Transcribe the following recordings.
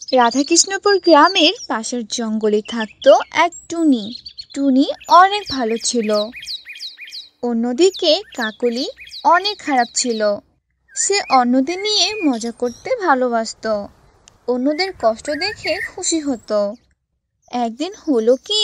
রাধাকৃষ্ণপুর গ্রামের পাশের জঙ্গলে থাকতো এক টুনি। টুনি অনেক ভালো ছিল। অন্যদিকে কাকলি অনেক খারাপ ছিল। সে অন্যদের নিয়ে মজা করতে ভালোবাসতো, অন্যদের কষ্ট দেখে খুশি হতো। একদিন হলো কি,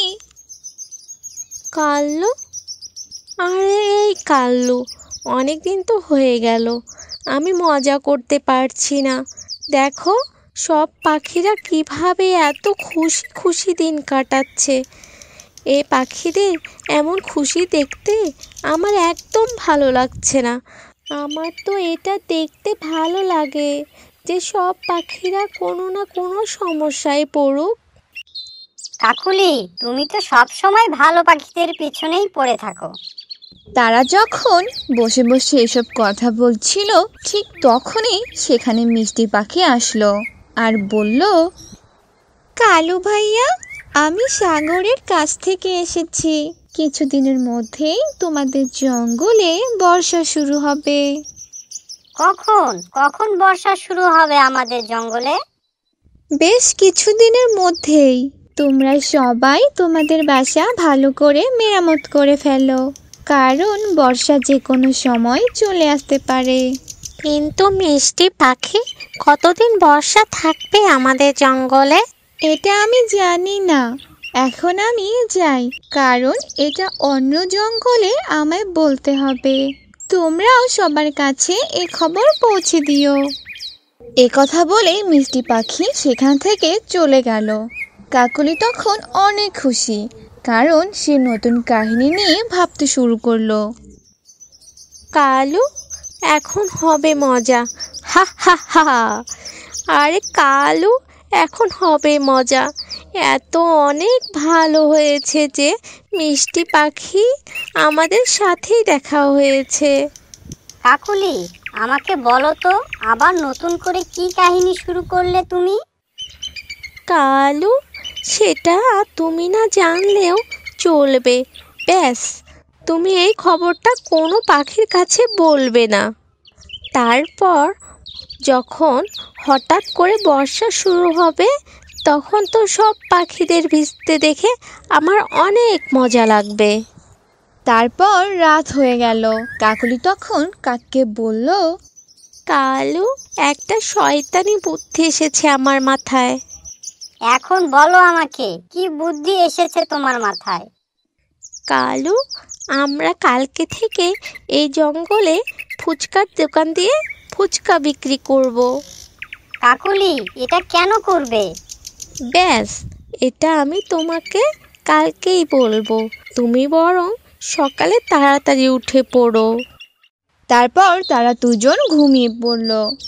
কাল্লু, আরে এই কাল্লু, অনেকদিন তো হয়ে গেল, আমি মজা করতে পারছি না। দেখো সব পাখিরা কিভাবে এত খুশি খুশি দিন কাটাচ্ছে। এ পাখিদের এমন খুশি দেখতে আমার একদম ভালো লাগছে না। আমার তো এটা দেখতে ভালো লাগে যে সব পাখিরা কোনো না কোনো সমস্যায় পড়ুক। কাকুলি, তুমি তো সব সময় ভালো পাখিদের পেছনেই পড়ে থাকো। তারা যখন বসে বসে এসব কথা বলছিল, ঠিক তখনই সেখানে মিষ্টি পাখি আসলো আর বলল, কালু ভাইয়া, আমি সাগরের কাছ থেকে এসেছি। কিছুদিনের মধ্যেই তোমাদের জঙ্গলে বর্ষা শুরু হবে। কখন কখন বর্ষা শুরু হবে আমাদের জঙ্গলে? বেশ কিছুদিনের মধ্যেই। তোমরা সবাই তোমাদের বাসা ভালো করে মেরামত করে ফেলো, কারণ বর্ষা যে কোনো সময় চলে আসতে পারে। কিন্তু মিষ্টি পাখি, কতদিন বর্ষা থাকবে আমাদের জঙ্গলে? এটা আমি জানি না। এখন আমি যাই, কারণ এটা অন্য জঙ্গলে আমায় বলতে হবে। তোমরাও সবার কাছে এ খবর পৌঁছে দিও। এ কথা বলে মিষ্টি পাখি সেখান থেকে চলে গেল। কাকলি তখন অনেক খুশি, কারণ সে নতুন কাহিনী নিয়ে ভাবতে শুরু করলো। কালু, এখন হবে মজা, হা হা হা। আরে কালু, এখন হবে মজা। এত অনেক ভালো হয়েছে যে মিষ্টি পাখি আমাদের সাথেই দেখা হয়েছে। কাকুলি, আমাকে বলো তো, আবার নতুন করে কি কাহিনী শুরু করলে তুমি? কালু, সেটা তুমি না জানলেও চলবে। ব্যাস, তুমি এই খবরটা কোনো পাখির কাছে বলবে না। তারপর যখন হঠাৎ করে বর্ষা শুরু হবে, তখন তো সব পাখিদের ভিজতে দেখে আমার অনেক মজা লাগবে। তারপর রাত হয়ে গেল। কাকলি তখন কাককে বলল, কালু, একটা শয়তানি বুদ্ধি এসেছে আমার মাথায়। এখন বলো আমাকে, কি বুদ্ধি এসেছে তোমার মাথায়? কালু, আমরা কালকে থেকে এই জঙ্গলে ফুচকার দোকান দিয়ে ফুচকা বিক্রি করব। কাকুলি, এটা কেন করবে? ব্যাস, এটা আমি তোমাকে কালকেই বলবো। তুমি বরং সকালে তাড়াতাড়ি উঠে পড়ো। তারপর তারা দুজন ঘুমিয়ে পড়ল।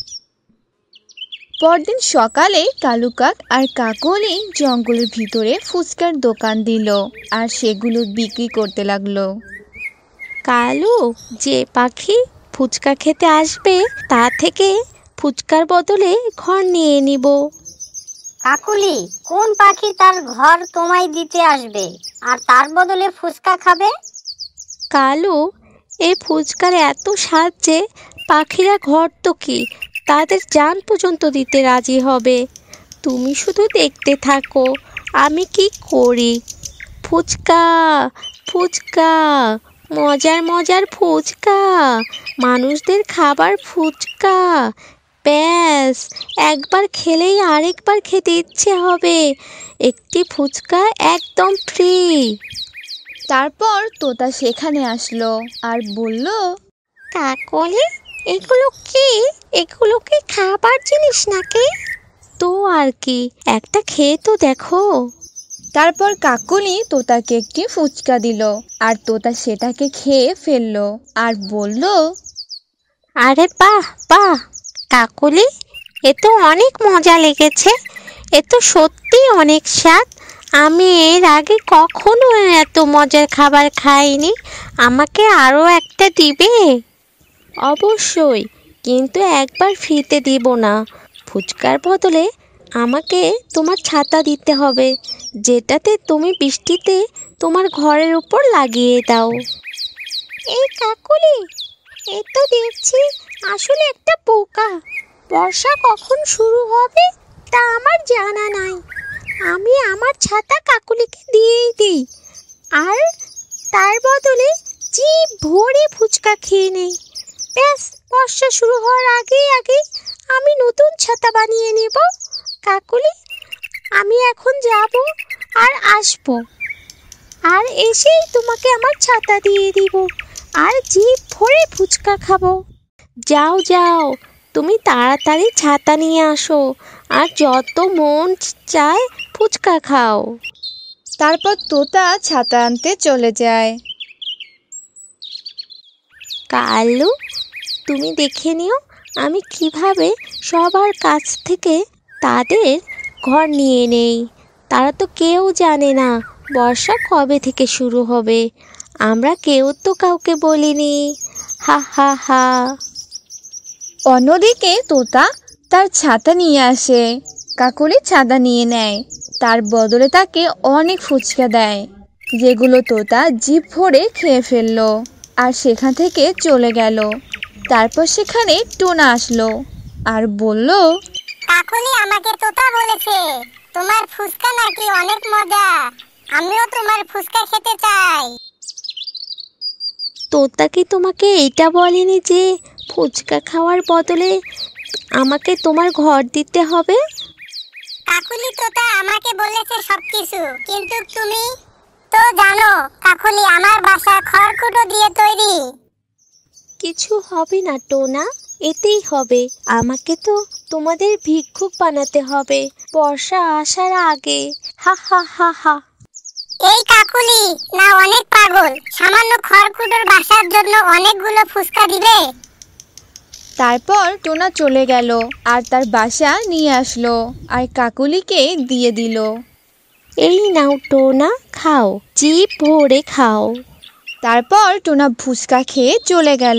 পরদিন সকালে কালু কাক আর কাকলি জঙ্গলের ভিতরে ফুচকার দোকান দিল আর সেগুলো বিক্রি করতে লাগলো। কালু, যে পাখি ফুচকা খেতে আসবে তা থেকে ফুচকার বদলে ঘর নিয়ে নিব। কাকুলি, কোন পাখি তার ঘর তোমায় দিতে আসবে আর তার বদলে ফুচকা খাবে? কালু, এই ফুচকার এত স্বাদ যে পাখিরা ঘর তো কি, তাদের জান পর্যন্ত দিতে রাজি হবে। তুমি শুধু দেখতে থাকো আমি কি করি। ফুচকা, ফুচকা, মজার মজার ফুচকা, মানুষদের খাবার ফুচকা। ব্যাস, একবার খেলেই আরেকবার খেতে ইচ্ছে হবে। একটি ফুচকা একদম ফ্রি। তারপর তোতা সেখানে আসলো আর বলল, কাকলি, এগুলো কি? এগুলো কি খাবার জিনিস নাকি? তো আর কি, একটা খেয়ে তো দেখো। তারপর কাকলি তোতাকে একটি ফুচকা দিল আর তোতা সেটাকে খেয়ে ফেললো আর বলল, আরে বাহ বাহ কাকলি, এ তো অনেক মজা লেগেছে। এ তো সত্যি অনেক স্বাদ। আমি এর আগে কখনো এত মজার খাবার খাইনি। আমাকে আরও একটা দিবে? অবশ্যই, কিন্তু একবার ফ্রিতে দিব না। ফুচকার বদলে আমাকে তোমার ছাতা দিতে হবে, যেটাতে তুমি বৃষ্টিতে তোমার ঘরের উপর লাগিয়ে দাও। এই কাকলি, এ তো দেখছি আসলে একটা বোকা। বর্ষা কখন শুরু হবে তা আমার জানা নাই। আমি আমার ছাতা কাকুলিকে দিয়েই দিই, আর তার বদলে জিভ ভরে ফুচকা খেয়ে নেই। ব্যাস, বর্ষা শুরু হওয়ার আগেই আমি নতুন ছাতা বানিয়ে নেব। কাকুলি, আমি এখন যাব আর আসব, আর এসেই তোমাকে আমার ছাতা দিয়ে দিব, আর জিভ ভরে ফুচকা খাবো। যাও যাও, তুমি তাড়াতাড়ি ছাতা নিয়ে আসো, আর যত মন চায় ফুচকা খাও। তারপর তোতা ছাতা আনতে চলে যায়। কালু, তুমি দেখে নিও আমি কিভাবে সবার কাছ থেকে তাদের ঘর নিয়ে নেই। তারা তো কেউ জানে না বর্ষা কবে থেকে শুরু হবে। আমরা কেউ তো কাউকে বলিনি। হা হা হা। অন্যদিকে তোতা তার ছাতা নিয়ে আসে। কাকুলি ছাতা নিয়ে নেয়, তার বদলে তাকে অনেক ফুচকা দেয়, যেগুলো তোতা জিভ ভরে খেয়ে ফেললো আর সেখান থেকে চলে গেল। তারপর সেখানে টোনা আসলো আর বলল, কাকুলি আমাকে তোতা বলেছে তোমার ফুচকা নাকি অনেক মজা, আমিও তোমার ফুচকা খেতে চাই। তোতা কি তোমাকে এটা বলেনি যে ফুচকা খাওয়ার বদলে আমাকে তোমার ঘর দিতে হবে? কাকুলি তোতা আমাকে বলেছে সবকিছু, কিন্তু তুমি তো জানো কাকুলি আমার বাসা খড়কুটো দিয়ে তৈরি। কিছু হবে না টোনা, এতেই হবে। আমাকে তো তোমাদের ভিক্ষুক বানাতে হবে বর্ষা আসার আগে। হা হা হা হা। এই কাকুলি না অনেক পাগল, সামান্য খড়কুটোর বাসার জন্য অনেকগুলো ফুচকা দিবে? তারপর টোনা চলে গেল আর তার বাসা নিয়ে আসলো আর কাকুলিকে দিয়ে দিল। এই নাও টোনা, খাও, জিভ ভরে খাও। তারপর টোনা ফুচকা খেয়ে চলে গেল।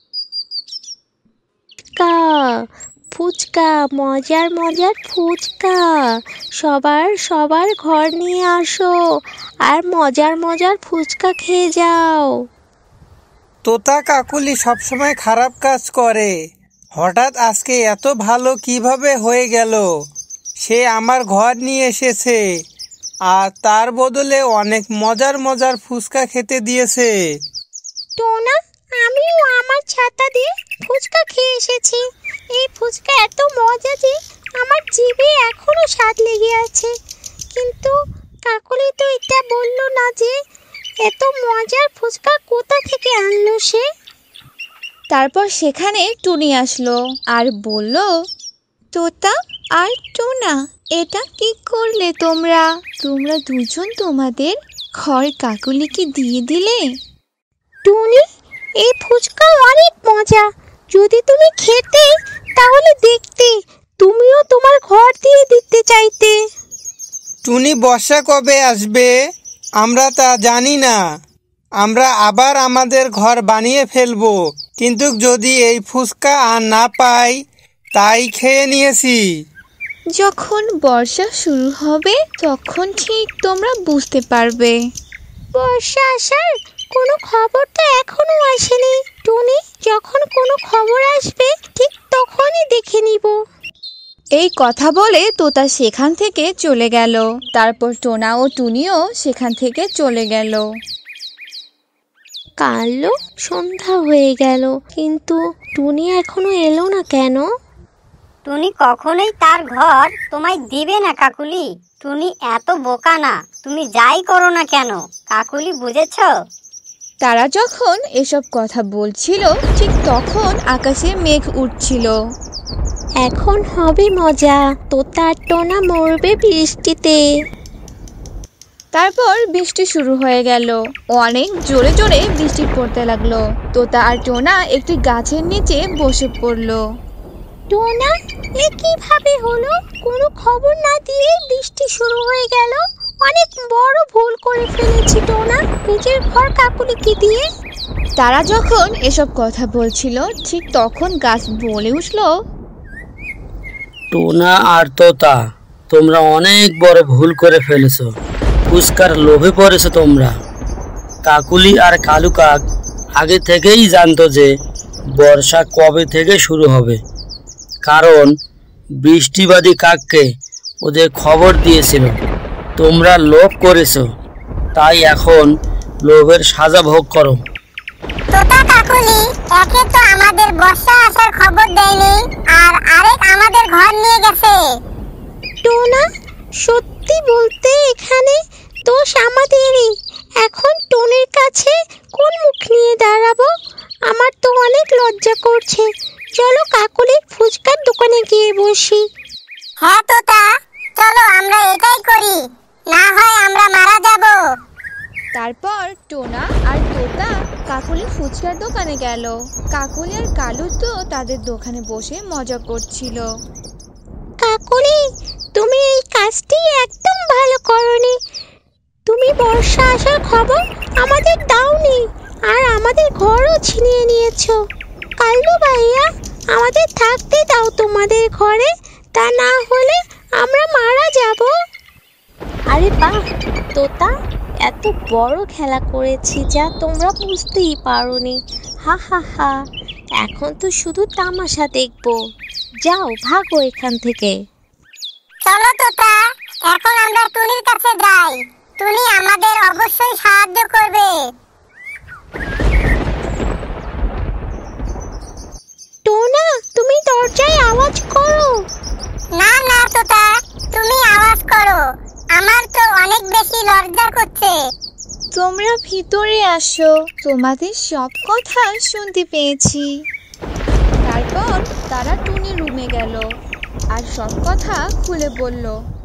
ফুচকা, মজার মজার ফুচকা, সবার ঘর নিয়ে আসো আর মজার মজার ফুচকা খেয়ে যাও। তোতা কাকুলি সবসময় খারাপ কাজ করে, হঠাৎ আজকে এত ভালো কিভাবে হয়ে গেল? সে আমার ঘর নিয়ে এসেছে আর তার বদলে অনেক মজার মজার ফুচকা খেতে দিয়েছে। টোনা, আমিও আমার ছাতা দিয়ে ফুচকা খেয়ে এসেছি। এই ফুচকা এত মজা যে আমার জিভে এখনো স্বাদ লেগে আছে। কিন্তু কাকুলি তো এটা বললো না যে এত মজার ফুচকা কোথা থেকে আনলো সে। তারপর সেখানে টুনি আসলো আর বলল, তোতা আর টোনা, এটা কি করলে তোমরা দুজন তোমাদের ঘর কাকুলিকে দিয়ে দিলে? টুনি, এই ফুচকা অনেক মজা। যদি তুমি খেতে তাহলে দেখতে তুমিও তোমার ঘর দিয়ে দিতে চাইতে। টুনি, বর্ষা কবে আসবে আমরা তা জানি না। আমরা আবার আমাদের ঘর বানিয়ে ফেলবো, কিন্তু যদি এই ফুচকা আর না পাই তাই খেয়ে নিয়েছি। যখন বর্ষা শুরু হবে তখন ঠিক তোমরা বুঝতে পারবে। বর্ষা আসার কোনো খবর তো এখনো আসেনি টুনি। যখন কোনো খবর আসবে ঠিক তখনই দেখে নিব। এই কথা বলে তোতা সেখান থেকে চলে গেল। তারপর টোনা ও টুনিও সেখান থেকে চলে গেল। কালো সন্ধ্যা হয়ে গেল, কিন্তু টুনি এখনো এলো না কেন? টুনি কখনোই তার ঘর তোমায় দিবে না কাকুলি। টুনি এত বোকা না, তুমি যাই করো না কেন। কাকুলি, বুঝেছো? তারা যখন এসব কথা বলছিল ঠিক তখন আকাশে মেঘ উঠছিল। এখন হবে মজা, তোতা আর টোনা মরবে বৃষ্টিতে। তারপর বৃষ্টি শুরু হয়ে গেল। অনেক জোরে জোরে বৃষ্টি পড়তে লাগলো। তোতা আর টোনা একটি গাছের নিচে বসে পড়লো। টোনা, এ কিভাবে হলো? কোনো খবর না দিয়ে বৃষ্টি শুরু হয়ে গেল। অনেক বড় ভুল করে ফেলেছি টোনা, নিজের ঘর কাকুলিকে দিয়ে। তারা যখন এসব কথা বলছিল ঠিক তখন গাছ বলে উঠলো, টোনা আর তোতা, তোমরা অনেক বড় ভুল করে ফেলেছো। ফুচকার লোভে পড়েছো তোমরা। কাকুলি আর কালু কাক আগে থেকেই জানতো যে বর্ষা কবে থেকে শুরু হবে, কারণ বৃষ্টিবাদী কাককে ওদের খবর দিয়েছিল। তোমরা লোভ করেছো, তাই এখন লোভের সাজা ভোগ করো। তোতা কাকুলি একে তো আমাদের বর্ষা আসার খবর দেয়নি, আর আরেক আমাদের ঘর নিয়ে গেছে। টোনা, সত্যি বলতে এখানে দোষ আমাদেরই। এখন টোনের কাছে কোন মুখ নিয়ে দাঁড়াবো? আমার তো অনেক লজ্জা করছে। চলো কাকুলির ফুচকার দোকানে গিয়ে বসি। হ্যাঁ তোতা, চলো আমরা এটাই করি, না হয় আমরা মারা যাব। তারপর টোনা আর তোতা কাকুলি ফুচকার দোকানে গেল। কাকুলি আর কালু তো তাদের দোকানে বসে মজা করছিল। কাকুলি, তুমি এই কাজটি একদম ভালো করনি। তুমি বর্ষা আসার খবর আমাদের দাওনি, আর আমাদের ঘরও ছিনিয়ে নিয়েছো। কালু ভাইয়া, আমাদের থাকতে দাও তোমাদের ঘরে, তা না হলে আমরা মারা যাব। আরে বাহ তোতা, এত বড় খেলা করেছি যা তোমরা বুঝতেই পারোনি। হা হা হা, এখন তো শুধু তামাশা দেখবো। যাও ভাগো এখান থেকে। চলো তোতা, এখন আমরা টুনির কাছে যাই, টুনি আমাদের অবশ্যই সাহায্য করবে। টোনা, তুমি দরজায় আওয়াজ করো। না না তোতা, তুমি আওয়াজ করো, আমার তো অনেক বেশি লজ্জা করছে। তোমরা ভিতরে আসো, তোমাদের সব কথা শুনতে পেয়েছি। তারপর তারা টুনির রুমে গেল আর সব কথা খুলে বলল।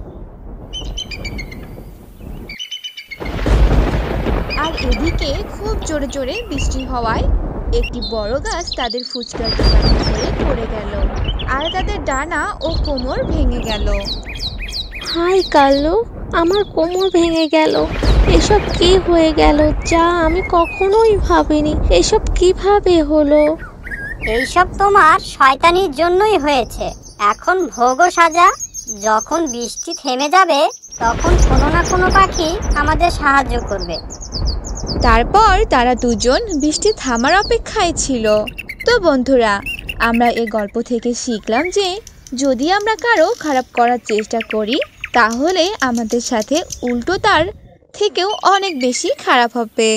আর এদিকে খুব জোরে জোরে বৃষ্টি হওয়ায় একটি বড় গাছ তাদের ফুচকার দোকানে ধরে পড়ে গেল, আর তাদের ডানা ও কোমর ভেঙে গেল। হাই কালু, আমার কোমর ভেঙে গেল। এসব কি হয়ে গেল যা আমি কখনোই ভাবিনি। এসব কিভাবে হলো? এইসব তোমার শয়তানির জন্যই হয়েছে। এখন ভোগও সাজা। যখন বৃষ্টি থেমে যাবে তখন কোনো না কোনো পাখি আমাদের সাহায্য করবে। তারপর তারা দুজন বৃষ্টি থামার অপেক্ষায় ছিল। তো বন্ধুরা, আমরা এই গল্প থেকে শিখলাম যে যদি আমরা কারো খারাপ করার চেষ্টা করি তাহলে আমাদের সাথে উল্টো তার থেকেও অনেক বেশি খারাপ হবে।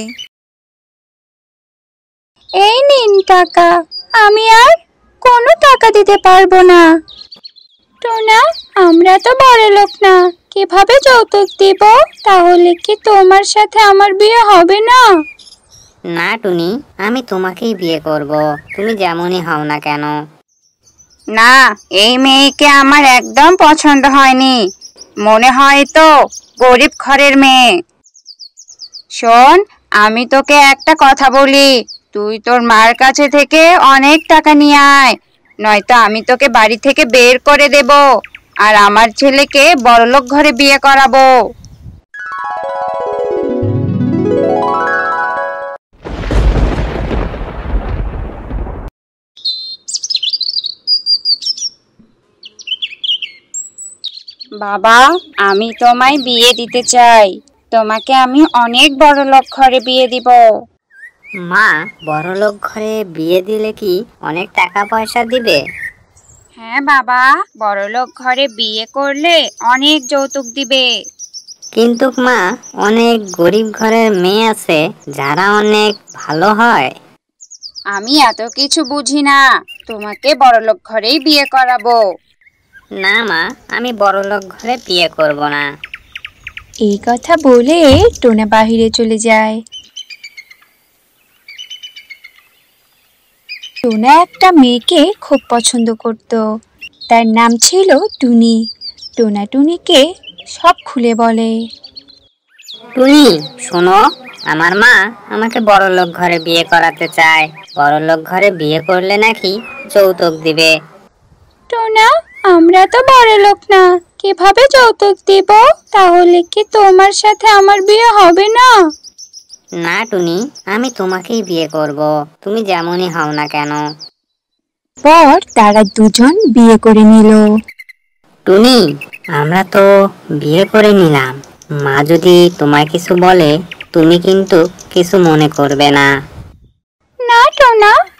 এই নিন টাকা, আমি আর কোনো টাকা দিতে পারবো না। টোনা, আমরা তো বড় লোক না, কিভাবে যৌতুক দিব? তাহলে কি তোমার সাথে আমার বিয়ে হবে না? না টুনি, আমি তোমাকেই বিয়ে করব, তুমি যেমনই হও না কেন। না, এই মেয়েকে আমার একদম পছন্দ হয়নি। মনে হয় তো গরিব ঘরের মেয়ে। শোন, আমি তোকে একটা কথা বলি, তুই তোর মার কাছে থেকে অনেক টাকা নিয়ে আয়, নয়তো আমি তোকে বাড়ি থেকে বের করে দেব আর আমার ছেলেকে বড়লোক ঘরে বিয়ে করাবো। বাবা, আমি তোমায় বিয়ে দিতে চাই। তোমাকে আমি অনেক বড়লোক ঘরে বিয়ে দিব। মা, বড়লোক ঘরে বিয়ে দিলে কি অনেক টাকা পয়সা দিবে? হ্যাঁ বাবা, বড়লোক ঘরে বিয়ে করলে অনেক যৌতুক দিবে। কিন্তু মা, অনেক গরিব ঘরের মেয়ে আছে যারা অনেক ভালো হয়। আমি এত কিছু বুঝি না, তোমাকে বড়লোক ঘরেই বিয়ে করাবো। না মা, আমি বড়লোক ঘরে বিয়ে করব না। এই কথা বলে টোনা বাহিরে চলে যায়। টোনা একটা মেয়েকে খুব পছন্দ করত, তার নাম ছিল টুনি। টোনা টুনিকে সব খুলে বলে। টুনি, শোনো, আমার মা আমাকে বড়লোক ঘরে বিয়ে করাতে চায়। বড়লোক ঘরে বিয়ে করলে নাকি যৌতুক দিবে। টোনা, আমরা তো বড় লোক না, কিভাবে যৌতুক দিব? তাহলে কি তোমার সাথে আমার বিয়ে হবে না? না টুনি, আমি তোমাকেই বিয়ে করব, তুমি যেমনই হও না কেন। পর তারা দুজন বিয়ে করে নিল। টুনি, আমরা তো বিয়ে করে নিলাম, মা যদি তোমায় কিছু বলে তুমি কিন্তু কিছু মনে করবে না। না টোনা,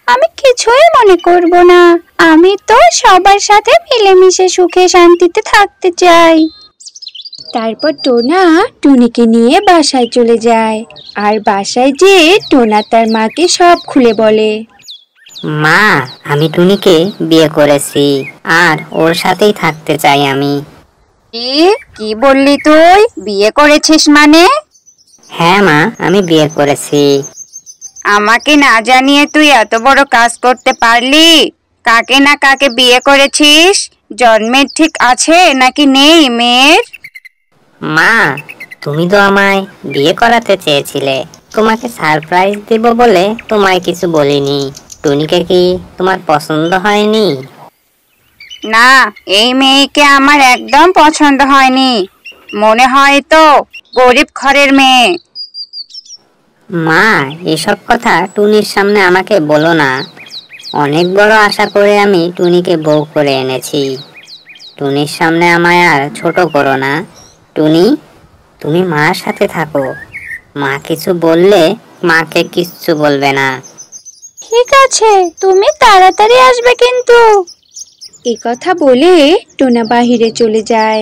আমি কিছুই মনে করব না। আমি তো সবার সাথে মিলেমিশে সুখে শান্তিতে থাকতে চাই। তারপর টোনা টুনিকে নিয়ে বাসায় চলে যায়। আর বাসায় যেয়ে টোনা তার মাকে সব খুলে বলে। মা, আমি টুনিকে বিয়ে করেছি আর ওর সাথেই থাকতে চাই আমি। কি বললি তুই? বিয়ে করেছিস মানে? হ্যাঁ মা, আমি বিয়ে করেছি। আমাকে না জানিয়ে তুই এত বড় কাজ করতে পারলি? কাকে না কাকে বিয়ে করেছিস? জন্মের ঠিক আছে নাকি নেই মেয়ের? মা, তুমি তো আমায় বিয়ে করাতে চেয়েছিলে। তোমাকে সারপ্রাইজ দেব বলে তোমায় কিছু বলিনি। টুনিকে কি তোমার পছন্দ হয়নি? না, এই মেয়েকে আমার একদম পছন্দ হয়নি। মনে হয় তো গরিব ঘরের মেয়ে। মা, এসব কথা টুনির সামনে আমাকে বলো না। অনেক বড় আশা করে আমি টুনিকে বউ করে এনেছি। টুনির সামনে আমায় আর ছোট করো না। টুনি, তুমি মার সাথে থাকো। মা কিছু বললে মাকে কিচ্ছু বলবে না। ঠিক আছে, তুমি তাড়াতাড়ি আসবে কিন্তু। এই কথা বলে টোনা বাহিরে চলে যায়।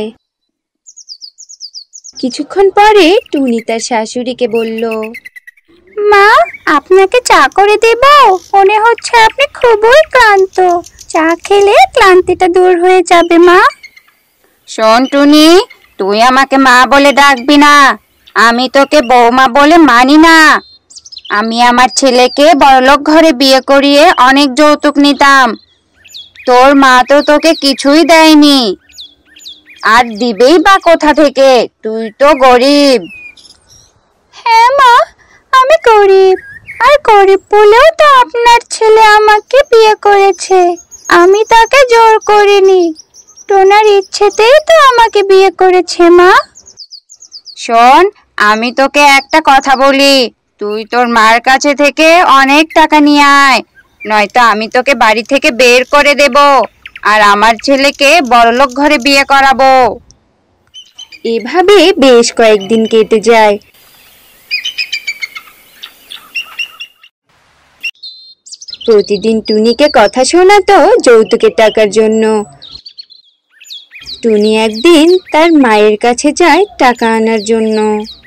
কিছুক্ষণ পরে টুনি তার শাশুড়িকে বলল, মা, আপনাকে চা করে দেব? মনে হচ্ছে আপনি খুবই ক্লান্ত। চা খেলে ক্লান্তিটা দূর হয়ে যাবে মা। শোন টুনি, তুই আমাকে মা বলে ডাকবি না। আমি তোকে বৌমা বলে মানি না। আমি আমার ছেলেকে বড়লোক ঘরে বিয়ে করিয়ে অনেক যৌতুক নিতাম। তোর মা তো তোকে কিছুই দেয়নি, আর দিবেই বা কোথা থেকে? তুই তো গরিব। হ্যাঁ মা, আমি গরিব। আর গরিব বলেও তো আপনার ছেলে আমাকে বিয়ে করেছে। আমি তাকে জোর করিনি। টোনার ইচ্ছেতেই তো আমাকে বিয়ে করেছে মা। শোন, আমি তোকে একটা কথা বলি। তুই তোর মার কাছে থেকে অনেক টাকা নিয়ে আয়, নয়তো আমি তোকে বাড়ি থেকে বের করে দেব আর আমার ছেলেকে বড়লোক ঘরে বিয়ে করাবো। এভাবে বেশ কয়েকদিন কেটে যায়। প্রতিদিন টুনিকে কথা শোনাতো যৌতুকের টাকার জন্য। টুনি একদিন তার মায়ের কাছে যায় টাকা আনার জন্য।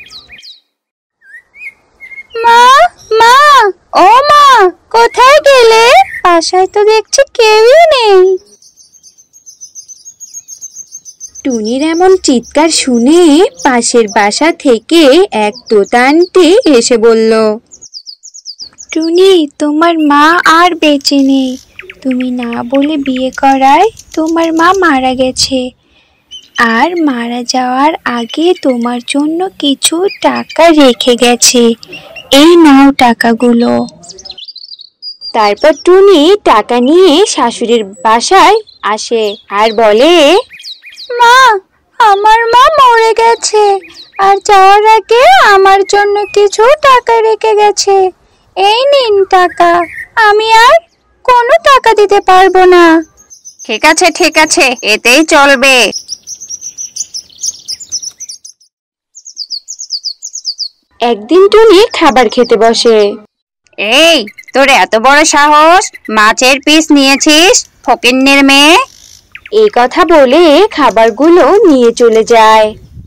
মা, মা, ও মা, কোথায় গেলে? বাসায় তো দেখছি কেউই নেই। টুনির এমন চিৎকার শুনে পাশের বাসা থেকে এক তোতা আন্টি এসে বলল, টুনি, তোমার মা আর বেঁচে নেই। তুমি না বলে বিয়ে করায় তোমার মা মারা গেছে। আর মারা যাওয়ার আগে তোমার জন্য কিছু টাকা রেখে গেছে। এই নাও টাকাগুলো। তারপর টুনি টাকা নিয়ে শাশুড়ির বাসায় আসে আর বলে, মা, আমার মা মরে গেছে আর যাওয়ার আগে আমার জন্য কিছু টাকা রেখে গেছে। এই নিন টাকা। আমি আর কোনো টাকা দিতে পারবো না। ঠিক আছে, ঠিক আছে, এতেই চলবে। একদিন টুনি খাবার খেতে বসে। এই, তোর এত বড় সাহস! মাছের পিস নিয়েছিস, ফকিন্নির মেয়ে! এই কথা বলে খাবারগুলো নিয়ে চলে যায়।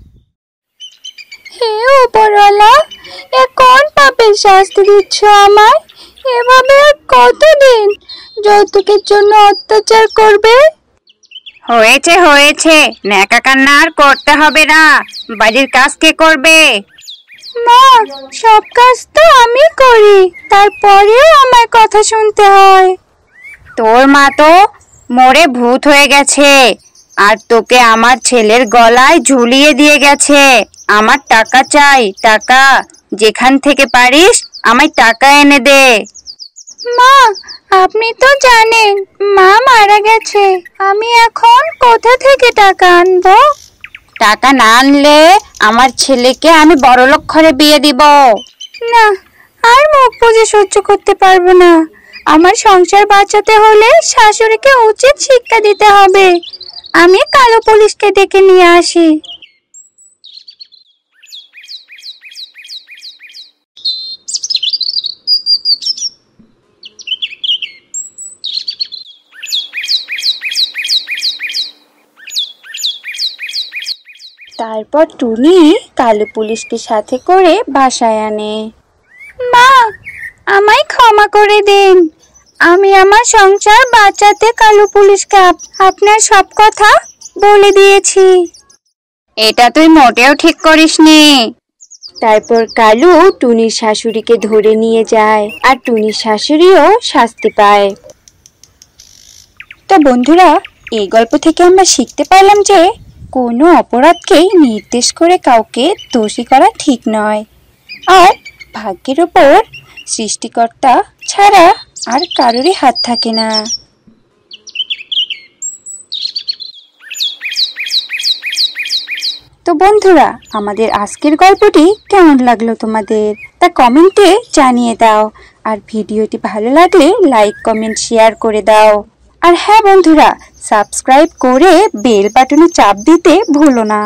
হে উপরওয়ালা, এ কোন পাপের শাস্তি দিচ্ছ আমায়? এভাবে কতদিন যৌতুকের জন্য অত্যাচার করবে? হয়েছে হয়েছে, ন্যাকা কান্না আর করতে হবে না। বাড়ির কাজ কে করবে? মা, সব কাজ তো আমি করি, তারপরেও আমার কথা শুনতে হয়। তোর মা তো মরে ভূত হয়ে গেছে আর তোকে আমার ছেলের গলায় ঝুলিয়ে দিয়ে গেছে। আমার টাকা চাই, টাকা। যেখান থেকে পারিস আমায় টাকা এনে দে। মা, আপনি তো জানেন মা মারা গেছে। আমি এখন কোথা থেকে টাকা আনবো? টাকা না আনলে আমার ছেলেকে আমি বড়লোক ঘরে বিয়ে দিব না। আর মুখ বুজে সহ্য করতে পারবো না। আমার সংসার বাঁচাতে হলে শাশুড়িকে উচিত শিক্ষা দিতে হবে। আমি কালো পুলিশকে ডেকে নিয়ে আসি। তারপর টুনি কালো পুলিশকে সাথে করে বাসায় আনে। মা, আমায় ক্ষমা করে দিন। আমি আমার সংসার বাঁচাতে কালো পুলিশকে আপনার সব কথা বলে দিয়েছি। এটা তুই মোটেও ঠিক করিসনি। তারপর কালু টুনির শাশুড়িকে ধরে নিয়ে যায় আর টুনির শাশুড়িও শাস্তি পায়। তো বন্ধুরা, এই গল্প থেকে আমরা শিখতে পারলাম যে কোনো অপরাধকেই নির্দেশ করে কাউকে দোষী করা ঠিক নয়, আর ভাগ্যের উপর সৃষ্টিকর্তা ছাড়া আর কারোরই হাত থাকে না। তো বন্ধুরা, আমাদের আজকের গল্পটি কেমন লাগলো তোমাদের তা কমেন্টে জানিয়ে দাও, আর ভিডিওটি ভালো লাগলে লাইক কমেন্ট শেয়ার করে দাও। আর হ্যাঁ বন্ধুরা, সাবস্ক্রাইব করে বেল বাটনে চাপ দিতে ভুলো না।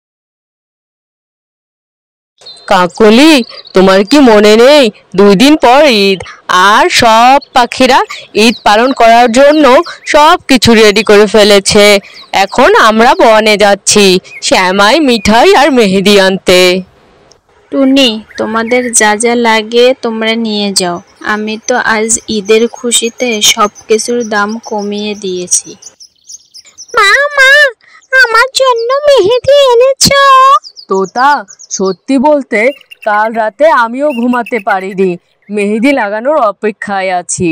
কাকলি, তোমার কি মনে নেই 2 দিন পর ঈদ, আর সব পাখিরা ঈদ পালন করার জন্য সব কিছু রেডি করে ফেলেছে। এখন আমরা বনে যাচ্ছি শ্যামাই, মিঠাই আর মেহেদি আনতে। টুনি, তোমাদের যা যা লাগে তোমরা নিয়ে যাও। আমি তো আজ ঈদের খুশিতে সব কিছুর দাম কমিয়ে দিয়েছি। মা, আমার জন্য মেহেদি এনেছো? তোতা, সত্যি বলতে কাল রাতে আমিও ঘুমাতে পারিনি, মেহেদি লাগানোর অপেক্ষায় আছি।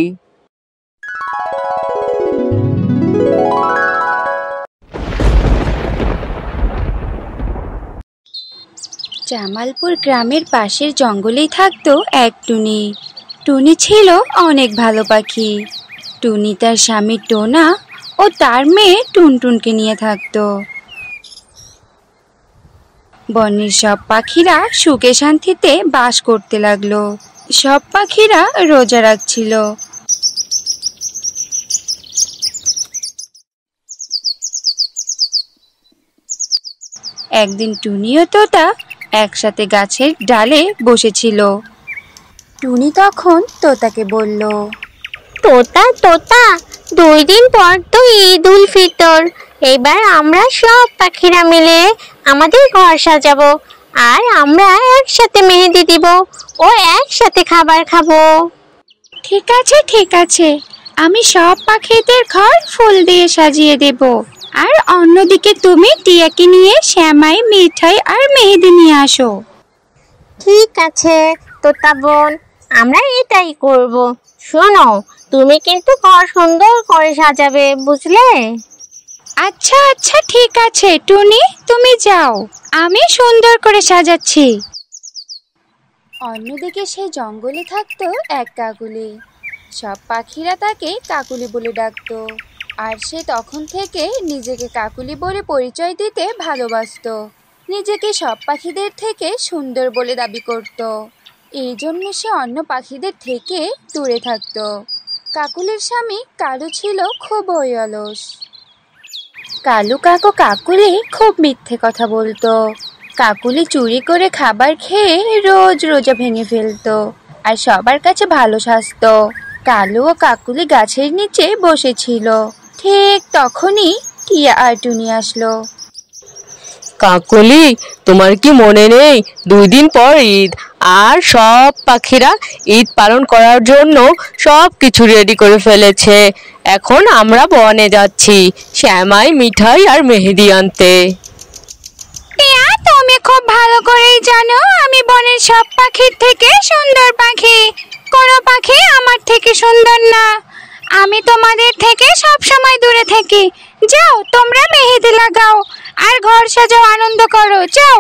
জামালপুর গ্রামের পাশের জঙ্গলেই থাকতো এক টুনি। টুনি ছিল অনেক ভালো পাখি। টুনি তার স্বামী টোনা ও তার মেয়ে টুনটুনকে নিয়ে থাকতো। বনের সব পাখিরা সুখে শান্তিতে বাস করতে লাগলো। সব পাখিরা রোজা রাখছিল। একদিন টুনি ও তোতা একসাথে গাছের ডালে বসেছিল। টুনি তখন তোতাকে বলল, তোতা, 2 দিন পর তো ঈদ উল ফিতর। এবার আমরা সব পাখিরা মিলে আমাদের ঘর সাজাবো, আর আমরা একসাথে মেহেদি দিব ও একসাথে খাবার খাবো। ঠিক আছে, আমি সব পাখিদের ঘর ফুল দিয়ে সাজিয়ে দেব, আর অন্যদিকে তুমি টিয়াকে নিয়ে শ্যামাই, মিঠাই আর মেহেদি নিয়ে আসো। ঠিক আছে তোতা বোন, আমরা এটাই করব। শোনো, তুমি কিন্তু ঘর সুন্দর করে সাজাবে, বুঝলে? আচ্ছা ঠিক আছে টুনি, তুমি যাও, আমি সুন্দর করে সাজাচ্ছি। অন্যদিকে সেই জঙ্গলে থাকতো এক কাকুলি। সব পাখিরা তাকে কাকুলি বলে ডাকতো, আর সে তখন থেকে নিজেকে কাকুলি বলে পরিচয় দিতে ভালোবাসতো। নিজেকে সব পাখিদের থেকে সুন্দর বলে দাবি করত। এই জন্য সে অন্য পাখিদের থেকে দূরে থাকতো। কাকুলির স্বামী কালু ছিল খুবই অলস। কালু কাকু কাকুলি খুব মিথ্যে কথা বলতো। কাকুলি চুরি করে খাবার খেয়ে রোজ রোজা ভেঙে ফেলতো, আর সবার কাছে ভালো সাজতো। কালু ও কাকুলি গাছের নিচে বসেছিল। ঠিক তখনই টিয়া আর টুনি আসলো। কাকলি, তোমার কি মনে নেই 2 দিন পর ঈদ, আর সব পাখিরা ঈদ পালন করার জন্য সব কিছু রেডি করে ফেলেছে। এখন আমরা বনে যাচ্ছি শ্যামাই, মিঠাই আর মেহেদি আনতে। টিয়া, তুমি খুব ভালো করেই জানো আমি বনের সব পাখির থেকে সুন্দর পাখি। কোনো পাখি আমার থেকে সুন্দর না। আমি তোমাদের থেকে সব সময় দূরে থাকি। যাও, তোমরা মেহেদি লাগাও আর ঘর সাজাও, আনন্দ করো, যাও।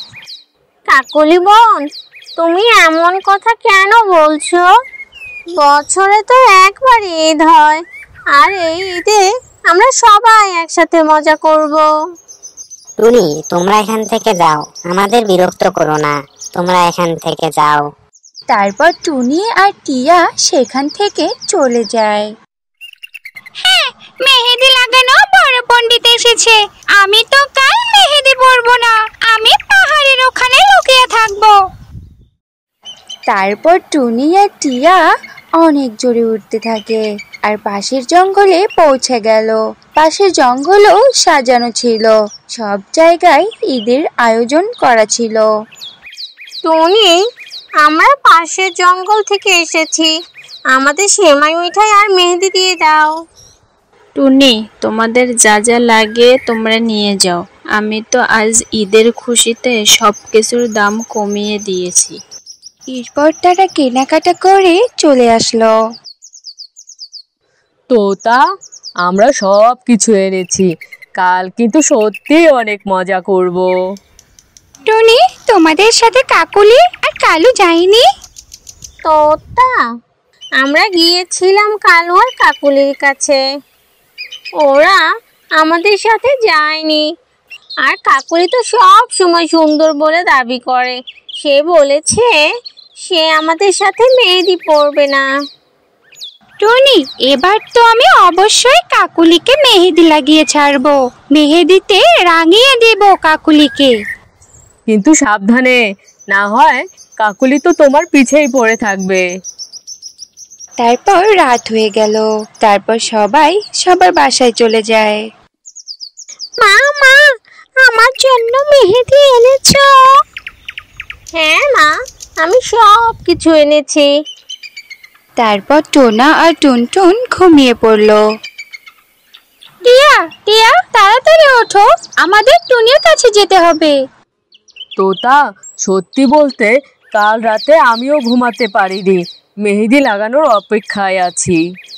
কাকলি বোন, তুমি এমন কথা কেন বলছো? বছরে তো একবার ঈদ হয়, আর এই ঈদে আমরা সবাই একসাথে মজা করব। টুনি, তোমরা এখান থেকে যাও, আমাদের বিরক্ত করো না, তোমরা এখান থেকে যাও। তারপর টুনি আর টিয়া সেখান থেকে চলে যায়। হ্যাঁ, মেহেদি লাগানো বড় পণ্ডিত এসেছে। আমি তো কাল মেহেদি পরবো না, আমি পাহাড়ের ওখানে লুকিয়ে থাকবো। তারপর টুনি আর টিয়া অনেক জোরে উঠতে থাকে। আর পাশের জঙ্গলে পৌঁছে গেল। পাশের জঙ্গলও সাজানো ছিল, সব জায়গায় ঈদের আয়োজন করা ছিল। টুনি, আমরা পাশের জঙ্গল থেকে এসেছি, আমাদের সেমাই মিঠাই আর মেহেদি দিয়ে দাও। টুনি, তোমাদের যা যা লাগে তোমরা নিয়ে যাও, আমি তো আজ ঈদের খুশিতে সব কিছুর দাম কমিয়ে দিয়েছি। এরপর তারা কেনাকাটা করে চলে আসলো। তোতা, আমরা সব কিছু এনেছি, কাল কিন্তু সত্যি অনেক মজা করব। টুনি, তোমাদের সাথে কাকুলি আর কালু যায়নি? তোতা, আমরা গিয়েছিলাম কালু আর কাকুলির কাছে, ওরা আমাদের সাথে যায়নি। আর কাকুলি তো সব সময় সুন্দর বলে দাবি করে, সে বলেছে সে আমাদের সাথে মেহেদি পরবে না। টুনি, এবার তো আমি অবশ্যই কাকুলিকে মেহেদি লাগিয়ে ছাড়বো, মেহেদিতে রাঙিয়ে দেব কাকুলিকে। কিন্তু সাবধানে, না হয় কাকুলি তো তোমার পিছেই পড়ে থাকবে। তারপর রাত হয়ে গেল। তারপর সবাই সবার বাসায় চলে যায়। মা, মা, আমার জন্য মেহেদি এনেছো? হ্যাঁ মা, আমি সব কিছু এনেছি। তারপর টোনা আর টুনটুন ঘুমিয়ে পড়ল। টিয়া, টিয়া, তাড়াতাড়ি ওঠো, আমাদের টুনির কাছে যেতে হবে। তোতা, সত্যি বলতে কাল রাতে আমিও ঘুমাতে পারিনি, মেহেদি লাগানোর অপেক্ষায় আছি।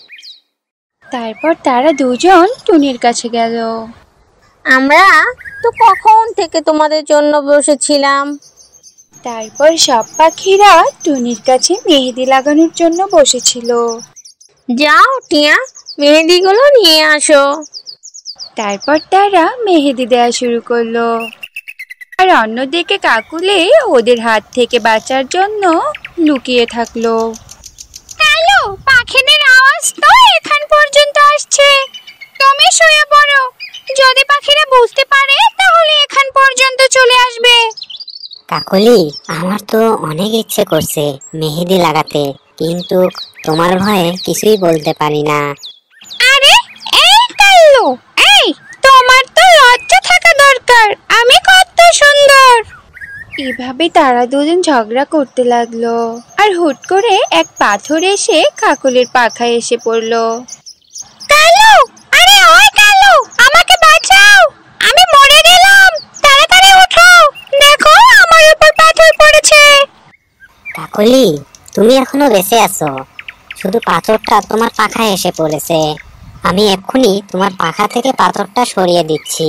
তারপর তারা দুজন টুনির কাছে গেল। আমরা তো কখন থেকে তোমাদের জন্য বসেছিলাম। তারপর সব পাখিরা টুনির কাছে মেহেদি লাগানোর জন্য বসেছিল। যাও টিয়া, মেহেদিগুলো নিয়ে আসো। তারপর তারা মেহেদি দেওয়া শুরু করলো। আর অন্যদিকে কাকুলি ওদের হাত থেকে বাঁচার জন্য লুকিয়ে থাকলো। কালু, পাখিদের আওয়াজ তো এখান পর্যন্ত আসছে, তুমি শুয়ে পড়ো, যদি পাখিরা বুঝতে পারে তাহলে এখান পর্যন্ত চলে আসবে। কাকলি, আমার তো অনেক ইচ্ছে করছে মেহেদি লাগাতে, কিন্তু তোমার ভয়ে কিছুই বলতে পারি না। আরে এই কালু, এই তোমার তো লজ্জা থাকা দরকার, আমি কত সুন্দর। এভাবে তারা দুজন ঝগড়া করতে লাগলো। আর হুট করে এক পাথর এসে কাকলির পাখায় এসে পড়লো। কালু, আরে ওই কালু, আমাকে বাঁচাও, আমি মরে গেলাম, তাড়াতাড়ি ওঠো, দেখো আমার উপর পাথর পড়েছে। কাকলি, তুমি এখনো বেঁচে আছো, শুধু পাথরটা তোমার পাখায় এসে পড়েছে, আমি এক্ষুনি তোমার পাখা থেকে পাথরটা সরিয়ে দিচ্ছি।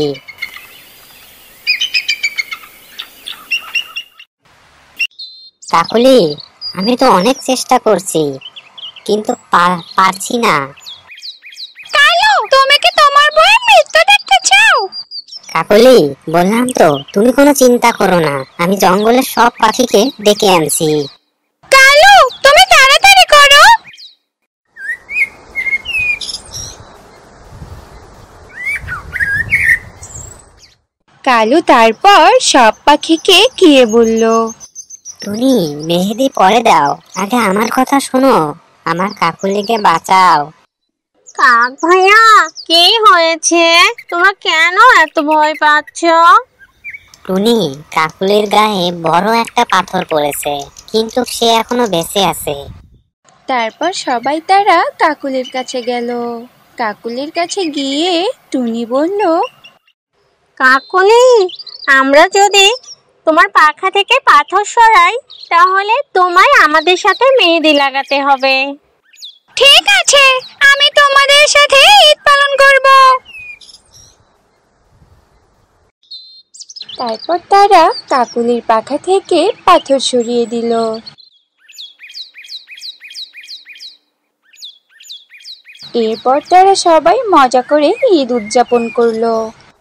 কাকলি, আমি তো অনেক চেষ্টা করছি, কিন্তু পারছি না। কালু, তুমি কি তোমার বউয়ের মৃত্যু দেখতে চাও? কাকলি, বললাম তো তুমি কোনো চিন্তা করো না, আমি জঙ্গলের সব পাখিকে ডেকে আনছি। কালু, তুমি তাড়াতাড়ি করো। কালু তারপর সব পাখিকে গিয়ে বলল, টুনি, মেহেদি পরে দাও, আগে আমার কথা শোনো, আমার কাকুলিকে বাঁচাও। কাক ভাইয়া, কি হয়েছে? তোমরা কেন এত ভয় পাচ্ছ? টুনি, কাকুলির গায়ে বড় একটা পাথর পড়েছে, কিন্তু সে এখনো বেঁচে আছে। তারপর সবাই তারা কাকুলির কাছে গেল। কাকুলির কাছে গিয়ে টুনি বলল, কাকুলি, আমরা যদি তোমার পাখা থেকে পাথর সরাই তাহলে তোমায় আমাদের সাথে মেহেদি লাগাতে হবে। ঠিক আছে, আমি তোমাদের সাথে ঈদ পালন করব। তারপর তারা কাকুলির পাখা থেকে পাথর সরিয়ে দিল। এরপর তারা সবাই মজা করে ঈদ উদযাপন করলো।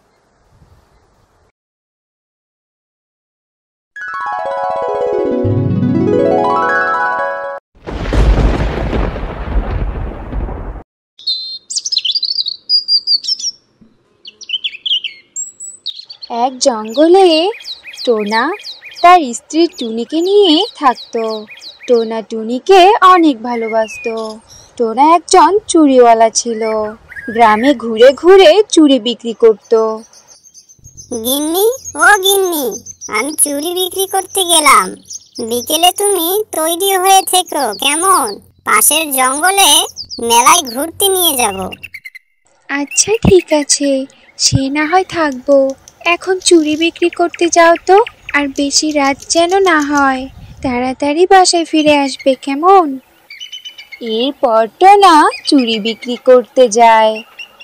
এক জঙ্গলে টোনা তার স্ত্রী টুনিকে নিয়ে থাকতো। টোনা টুনিকে অনেক ভালোবাসতো। টোনা একজন চুড়িওয়ালা ছিল। গ্রামে ঘুরে ঘুরে চুড়ি বিক্রি করত। গিন্নি, ও গিন্নি, আমি চুড়ি বিক্রি করতে গেলাম। বিকেলে তুমি তৈরি হয়ে থেকো কেমন? পাশের জঙ্গলে মেলায় ঘুরতে নিয়ে যাব। আচ্ছা ঠিক আছে, সে না হয় থাকবো। এখন চুড়ি বিক্রি করতে যাও তো, আর বেশি রাত যেন না হয়। তাড়াতাড়ি বাসায় ফিরে আসবে কেমন? এরপর টোনা চুড়ি বিক্রি করতে যায়।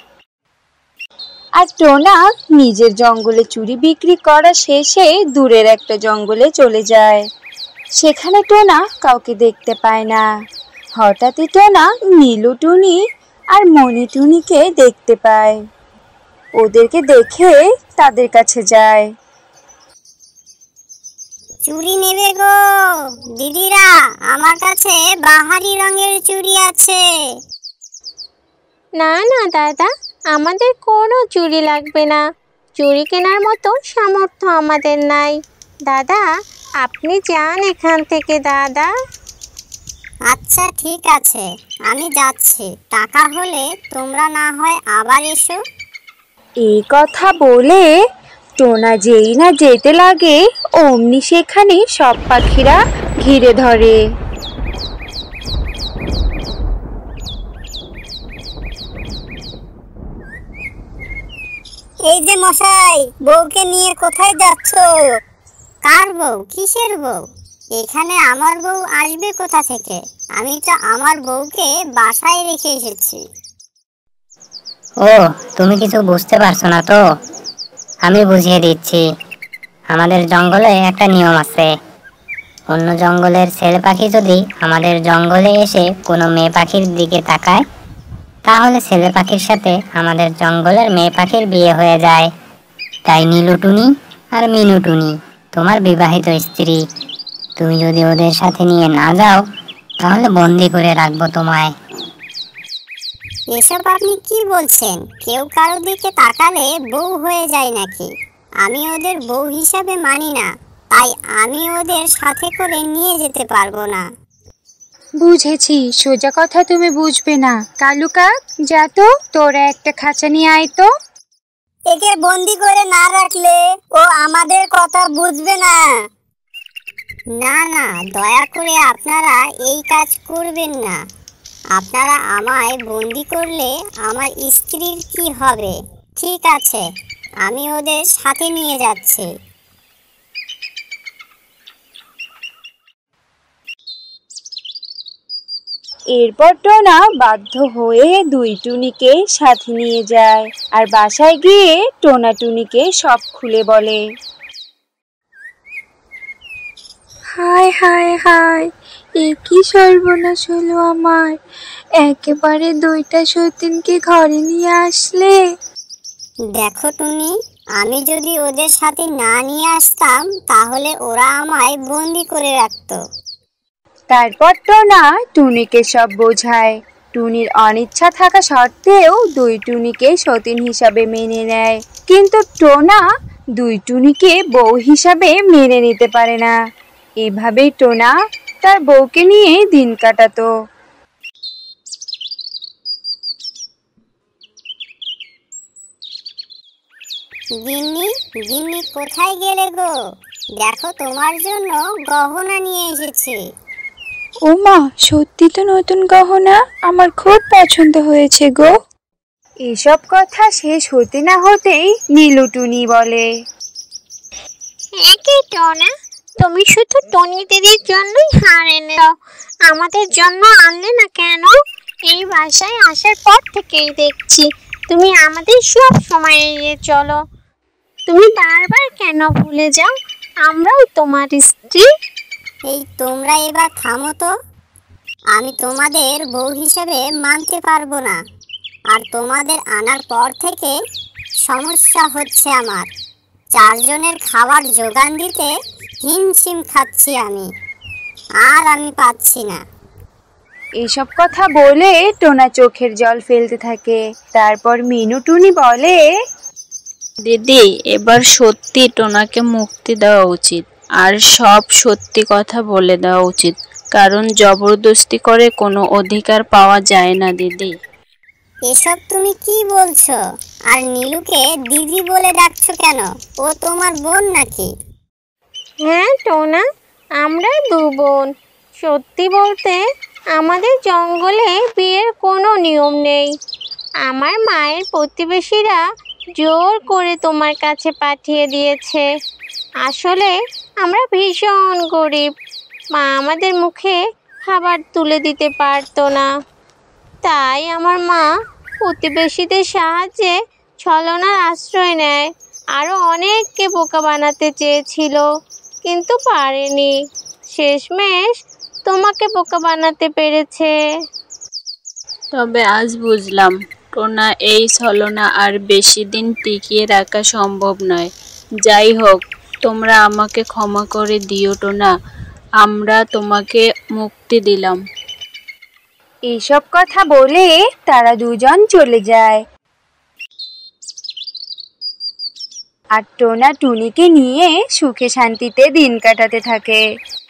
আর টোনা নিজের জঙ্গলে চুড়ি বিক্রি করা শেষে দূরের একটা জঙ্গলে চলে যায়। সেখানে টোনা কাউকে দেখতে পায় না। হঠাৎই টোনা নীলু টুনি আর মনি টুনিকে দেখতে পায়। ওদেরকে দেখে তাদের কাছে যায়। চুড়ি নেবে গো দিদিরা, আমার কাছে বাহারি রঙের চুড়ি আছে। না না দাদা, আমাদের কোনো চুড়ি লাগবে না। চুড়ি কেনার মতো সামর্থ্য আমাদের নাই। দাদা, আপনি যান এখান থেকে দাদা। আচ্ছা ঠিক আছে, আমি যাচ্ছি। টাকা হলে তোমরা না হয় আবার এসো। এই কথা বলে টোনা যেই না যেতে লাগে, অমনি সেখানে সব পাখিরা ঘিরে ধরে। এই যে মশাই, বউকে নিয়ে কোথায় যাচ্ছ? কার বউ? কিসের বউ? এখানে আমার বউ আসবে কোথা থেকে? আমি তো আমার বউকে বাসায় রেখে এসেছি। ও, তুমি কিছু বুঝতে পারছো না তো? আমি বুঝিয়ে দিচ্ছি। আমাদের জঙ্গলে একটা নিয়ম আছে। অন্য জঙ্গলের ছেলে পাখি যদি আমাদের জঙ্গলে এসে কোনো মেয়ে পাখির দিকে তাকায়, তাহলে ছেলে পাখির সাথে আমাদের জঙ্গলের মেয়ে পাখির বিয়ে হয়ে যায়। তাই নীলু টুনি আর মিনু টুনি তোমার বিবাহিত স্ত্রী। তুমি যদি ওদের সাথে নিয়ে না যাও, তাহলে বন্দি করে রাখবো তোমায়। এসব আপনি কি বলছেন? কেউ কারো দিকে তাকালে বউ হয়ে যায় নাকি? আমি ওদের বউ হিসাবে মানি না, তাই আমি ওদের সাথে করে নিয়ে যেতে পারবো না। বুঝেছি, সোজা কথা তুমি বুঝবে না। কালু কাক, যা তো, তোরা একটা খাঁচা নিয়ে আয় তো। একে বন্দি করে না রাখলে ও আমাদের কথা বুঝবে না। না না, দয়া করে আপনারা এই কাজ করবেন না। আপনারা আমায় বন্দি করলে আমার স্ত্রীর কি হবে? ঠিক আছে, আমি ওদের সাথে নিয়ে যাচ্ছি। এরপর টোনা বাধ্য হয়ে দুই টুনিকে সাথে নিয়ে যায়। আর বাসায় গিয়ে টোনা টুনিকে সব খুলে বলে। হায় হায় হায়, এ কি সর্বনাশ হলো আমার! একেবারে দুইটা সতীনকে ঘরে নিয়ে আসলে। দেখো টুনি, আমি যদি ওদের সাথে না নিয়ে আসতাম তাহলে ওরা আমায় বন্দি করে রাখতো। তারপর টোনা টুনিকে সব বোঝায়। টুনির অনিচ্ছা থাকা সত্ত্বেও দুই টুনিকে সতীন হিসাবে মেনে নেয়। কিন্তু টোনা দুই টুনিকে বউ হিসাবে মেনে নিতে পারে না। এভাবেই টোনা তার বউকে নিয়ে দিন কাটাতো। গিন্নি, গিন্নি কোথায় গেলে গো? দেখো, তোমার জন্য গহনা নিয়ে এসেছি। ও মা, সত্যি তো নতুন গহনা, আমার খুব পছন্দ হয়েছে গো। এসব কথা শেষ হতে না হতেই নীলু টুনি বলে, একে টোনা, তুমি শুধু টনি দিদির জন্যই হার এনে দাও, আমাদের জন্য আনলে না কেন? এই বাসায় আসার পর থেকেই দেখছি তুমি আমাদের সব সময় এড়িয়ে চলো। তুমি বারবার কেন ভুলে যাও আমরাও তোমার স্ত্রী? এই তোমরা এবার থামো তো। আমি তোমাদের বউ হিসেবে মানতে পারবো না। আর তোমাদের আনার পর থেকে সমস্যা হচ্ছে আমার। 4 জনের খাবার জোগান দিতে হিমশিম খাচ্ছি আমি, আর আমি পাচ্ছি না। এসব কথা বলে টোনা চোখের জল ফেলতে থাকে। তারপর মিনু টুনি বলে, দিদি, এবার সত্যি টোনাকে মুক্তি দেওয়া উচিত আর সব সত্যি কথা বলে দেওয়া উচিত। কারণ জবরদস্তি করে কোনো অধিকার পাওয়া যায় না দিদি। এসব তুমি কি বলছো? আর নীলুকে দিদি বলে ডাকছো কেন? ও তোমার বোন নাকি? হ্যাঁ টোনা, আমরা দু বোন। সত্যি বলতে আমাদের জঙ্গলে বিয়ের কোনো নিয়ম নেই। আমার মায়ের প্রতিবেশীরা জোর করে তোমার কাছে পাঠিয়ে দিয়েছে। আসলে আমরা ভীষণ গরিব, মা আমাদের মুখে খাবার তুলে দিতে পারতো না। তাই আমার মা প্রতিবেশীদের সাহায্যে ছলনার আশ্রয় নেয়। আরও অনেককে বোকা বানাতে চেয়েছিল, কিন্তু পারেনি। শেষমেশ তোমাকে বোকা বানাতে পেরেছে। তবে আজ বুঝলাম টোনা, এই ছলনা আর বেশি দিন টিকিয়ে রাখা সম্ভব নয়। যাই হোক, তোমরা আমাকে ক্ষমা করে দিও টোনা, আমরা তোমাকে মুক্তি দিলাম। এইসব কথা বলে তারা দুজন চলে যায়। আর টোনা টুনিকে নিয়ে সুখে শান্তিতে দিন কাটাতে থাকে।